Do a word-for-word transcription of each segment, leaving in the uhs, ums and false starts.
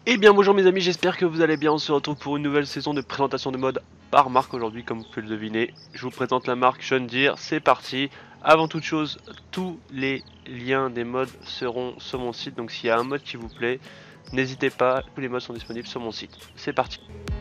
Eh bien bonjour mes amis, j'espère que vous allez bien. On se retrouve pour une nouvelle saison de présentation de mode par marque aujourd'hui, comme vous pouvez le deviner. Je vous présente la marque John Deere, c'est parti. Avant toute chose, tous les liens des modes seront sur mon site, donc s'il y a un mode qui vous plaît, n'hésitez pas, tous les modes sont disponibles sur mon site. C'est parti.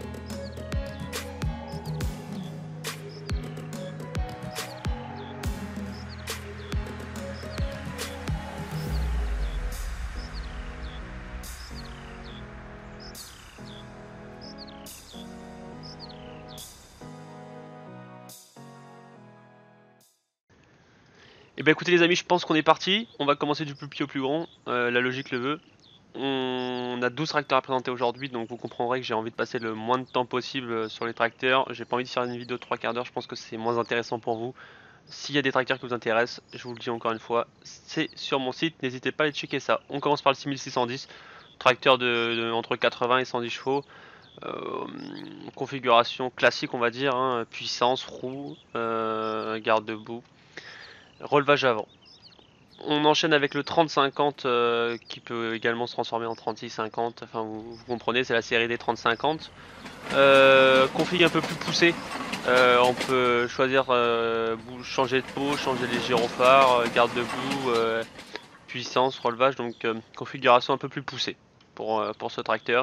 Et bien écoutez les amis, je pense qu'on est parti. On va commencer du plus petit au plus grand, euh, la logique le veut. On a douze tracteurs à présenter aujourd'hui, donc vous comprendrez que j'ai envie de passer le moins de temps possible sur les tracteurs. J'ai pas envie de faire une vidéo de trois quarts d'heure, je pense que c'est moins intéressant pour vous. S'il y a des tracteurs qui vous intéressent, je vous le dis encore une fois, c'est sur mon site, n'hésitez pas à aller checker ça. On commence par le six mille six cent dix, tracteur de, de entre quatre-vingts et cent dix chevaux, euh, configuration classique on va dire, hein, puissance, roue, euh, garde debout, relevage avant. On enchaîne avec le trente cinquante euh, qui peut également se transformer en trente-six cinquante, enfin vous, vous comprenez, c'est la série des trente cinquante. Euh, config un peu plus poussé, euh, on peut choisir euh, changer de peau, changer les gyrophares, euh, garde debout, euh, puissance, relevage, donc euh, configuration un peu plus poussée pour, euh, pour ce tracteur.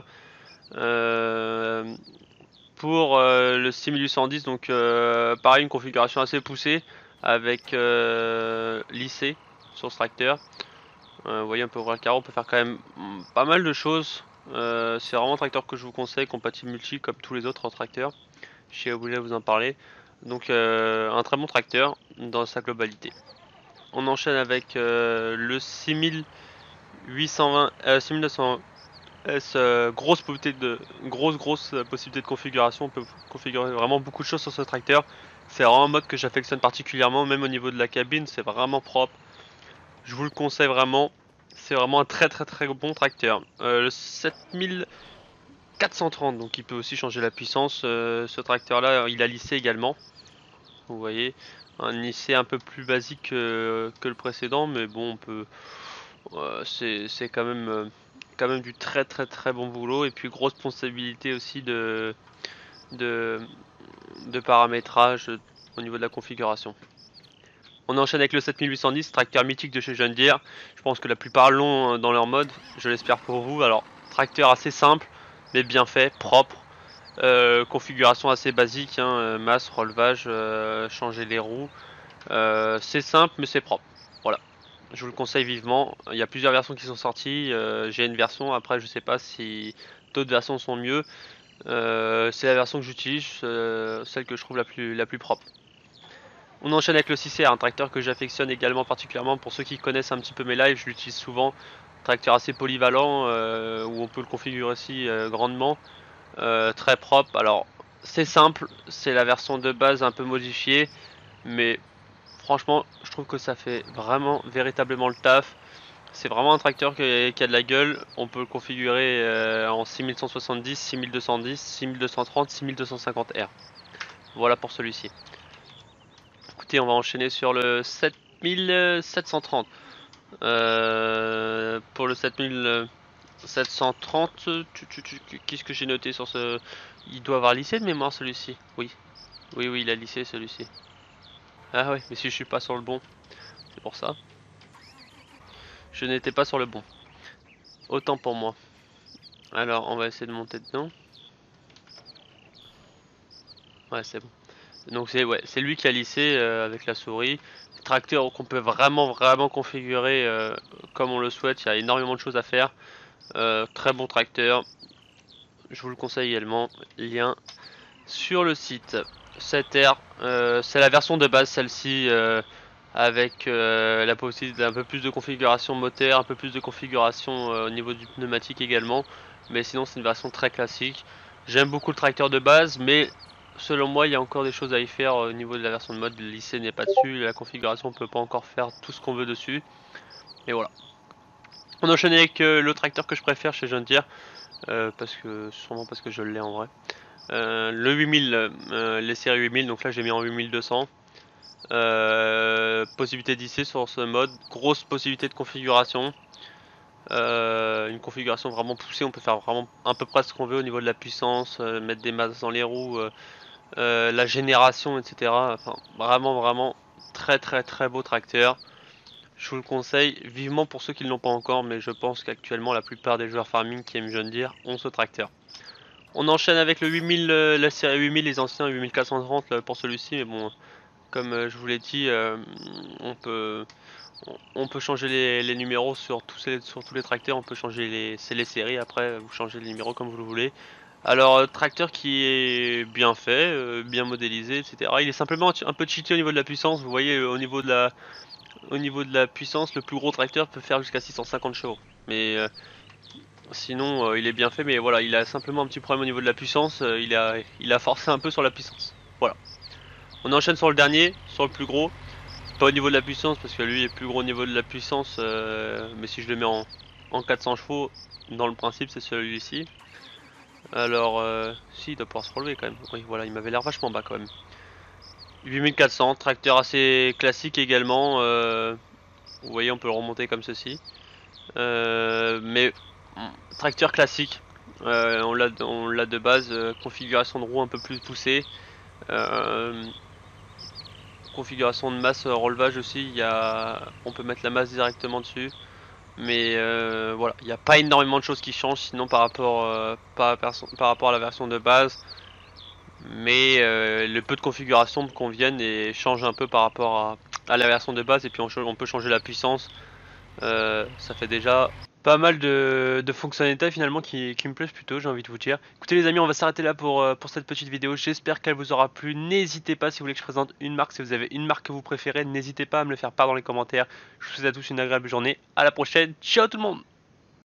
Euh, pour euh, le six mille huit cent dix, donc euh, pareil, une configuration assez poussée avec euh, lissé sur ce tracteur. Euh, vous voyez, on peut ouvrir le carreau, on peut faire quand même mm, pas mal de choses. Euh, c'est vraiment un tracteur que je vous conseille, compatible multi comme tous les autres tracteurs. Je suis obligé de vous en parler. Donc euh, un très bon tracteur dans sa globalité. On enchaîne avec euh, le six mille huit cent vingt, euh, six mille neuf cent S, euh, grosse possibilité de grosse grosse possibilité de configuration. On peut configurer vraiment beaucoup de choses sur ce tracteur. C'est vraiment un mode que j'affectionne particulièrement, même au niveau de la cabine, c'est vraiment propre. Je vous le conseille vraiment. C'est vraiment un très très très bon tracteur. Euh, le sept mille quatre cent trente, donc il peut aussi changer la puissance. Euh, ce tracteur là, il a lissé également. Vous voyez, un lycée un peu plus basique que, que le précédent, mais bon, on peut, euh, c'est c'est quand même, euh, quand même du très très très bon boulot. Et puis grosse responsabilité aussi de, de, de paramétrage au niveau de la configuration. On enchaîne avec le sept mille huit cent dix, tracteur mythique de chez John Deere. Je pense que la plupart l'ont dans leur mode, je l'espère pour vous. Alors, tracteur assez simple, mais bien fait, propre. Euh, configuration assez basique, hein, masse, relevage, euh, changer les roues. Euh, c'est simple mais c'est propre. Voilà. Je vous le conseille vivement. Il y a plusieurs versions qui sont sorties. Euh, J'ai une version, après je sais pas si d'autres versions sont mieux. Euh, c'est la version que j'utilise, euh, celle que je trouve la plus, la plus propre. On enchaîne avec le six C R, un tracteur que j'affectionne également particulièrement. Pour ceux qui connaissent un petit peu mes lives, je l'utilise souvent. Tracteur assez polyvalent, euh, où on peut le configurer aussi euh, grandement. Euh, très propre. Alors c'est simple, c'est la version de base un peu modifiée, mais franchement, je trouve que ça fait vraiment, véritablement le taf. C'est vraiment un tracteur qui, qui a de la gueule. On peut le configurer euh, en six mille cent soixante-dix, six mille deux cent dix, six mille deux cent trente, six mille deux cent cinquante R. Voilà pour celui-ci. Écoutez, on va enchaîner sur le sept mille sept cent trente. Euh, pour le sept mille sept cent trente, qu'est-ce que j'ai noté sur ce... Il doit avoir lissé de mémoire celui-ci. Oui, oui, oui, il a lissé celui-ci. Ah oui, mais si je suis pas sur le bon, c'est pour ça. Je n'étais pas sur le bon. Autant pour moi. Alors, on va essayer de monter dedans. Ouais, c'est bon. Donc c'est ouais, c'est lui qui a lissé euh, avec la souris. Tracteur qu'on peut vraiment vraiment configurer euh, comme on le souhaite. Il y a énormément de choses à faire. Euh, très bon tracteur. Je vous le conseille également. Lien sur le site. sept R, euh, c'est la version de base celle-ci. Euh, avec euh, la possibilité d'un peu plus de configuration moteur, un peu plus de configuration euh, au niveau du pneumatique également. Mais sinon c'est une version très classique. J'aime beaucoup le tracteur de base, mais selon moi il y a encore des choses à y faire au niveau de la version de mode. Le lycée n'est pas dessus, la configuration on peut pas encore faire tout ce qu'on veut dessus. Et voilà. On enchaîne avec euh, le tracteur que je préfère chez John Deere, euh, parce que sûrement parce que je l'ai en vrai. Euh, le huit mille, euh, les séries huit mille, donc là j'ai mis en huit mille deux cents. Euh, possibilité d'I C sur ce mode, grosse possibilité de configuration. Euh, une configuration vraiment poussée, on peut faire vraiment à peu près ce qu'on veut au niveau de la puissance, euh, mettre des masses dans les roues, euh, euh, la génération, et cetera. Enfin, vraiment, vraiment très très très beau tracteur. Je vous le conseille vivement pour ceux qui ne l'ont pas encore, mais je pense qu'actuellement la plupart des joueurs farming qui aiment John Deere ont ce tracteur. On enchaîne avec le huit mille, euh, la série huit mille, les anciens huit mille quatre cent trente là, pour celui-ci, mais bon, comme euh, je vous l'ai dit, euh, on peut on peut changer les, les numéros sur tous, ces, sur tous les tracteurs, on peut changer les, c'est les séries, après vous changez les numéros comme vous le voulez. Alors, euh, tracteur qui est bien fait, euh, bien modélisé, et cetera. Il est simplement un peu cheaté au niveau de la puissance. Vous voyez, euh, au niveau de la, au niveau de la puissance, le plus gros tracteur peut faire jusqu'à six cent cinquante chevaux. Mais euh, sinon, euh, il est bien fait. Mais voilà, il a simplement un petit problème au niveau de la puissance. Euh, il a, il a forcé un peu sur la puissance. Voilà. On enchaîne sur le dernier, sur le plus gros. Pas au niveau de la puissance, parce que lui est plus gros au niveau de la puissance. Euh, mais si je le mets en, en quatre cents chevaux, dans le principe, c'est celui-ci. Alors, euh, si, il doit pouvoir se relever quand même. Oui, voilà, il m'avait l'air vachement bas quand même. huit mille quatre cents, tracteur assez classique également. Euh, vous voyez, on peut le remonter comme ceci. Euh, mais tracteur classique. Euh, on l'a on l'a de base. Euh, configuration de roue un peu plus poussée. Euh, configuration de masse, euh, relevage aussi. Il y a, on peut mettre la masse directement dessus. Mais euh, voilà, il n'y a pas énormément de choses qui changent sinon par rapport, euh, par, par rapport à la version de base. Mais euh, le peu de configuration me conviennent et change un peu par rapport à, à la version de base. Et puis on, on peut changer la puissance. Euh, ça fait déjà pas mal de, de fonctionnalités finalement qui, qui me plaisent plutôt, j'ai envie de vous dire. Écoutez les amis, on va s'arrêter là pour, euh, pour cette petite vidéo. J'espère qu'elle vous aura plu. N'hésitez pas, si vous voulez que je présente une marque, si vous avez une marque que vous préférez, n'hésitez pas à me le faire part dans les commentaires. Je vous souhaite à tous une agréable journée. À la prochaine. Ciao tout le monde.